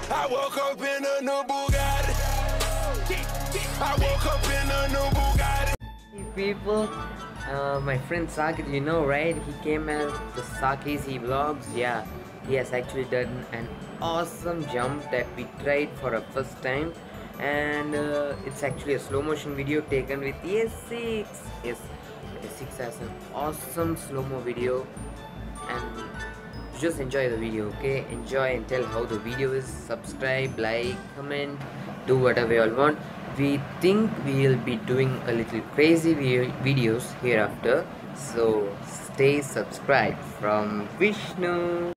I woke up in a new Bugatti. I woke up in a new Bugatti. Hey people, my friend Sakit, you know, right? He came as the Sakis he vlogs. Yeah, he has actually done an awesome jump that we tried for a first time, and it's actually a slow motion video taken with the S6. Yes, the S6 has an awesome slow mo video, and just enjoy the video. Okay, enjoy and tell how the video is. Subscribe, like, comment, do whatever you all want. We think we'll be doing a little crazy videos hereafter, so stay subscribed from Vishnu.